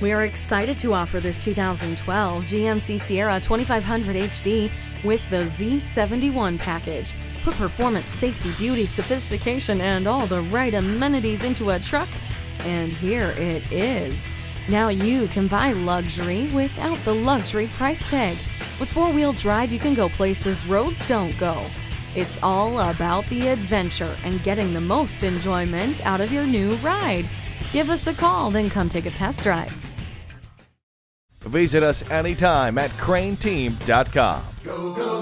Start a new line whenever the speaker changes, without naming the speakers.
We are excited to offer this 2012 GMC Sierra 2500 HD with the Z71 package. Put performance, safety, beauty, sophistication, and all the right amenities into a truck, and here it is. Now you can buy luxury without the luxury price tag. With four-wheel drive, you can go places roads don't go. It's all about the adventure and getting the most enjoyment out of your new ride. Give us a call, then come take a test drive.
Visit us anytime at crainteam.com.
Go, go.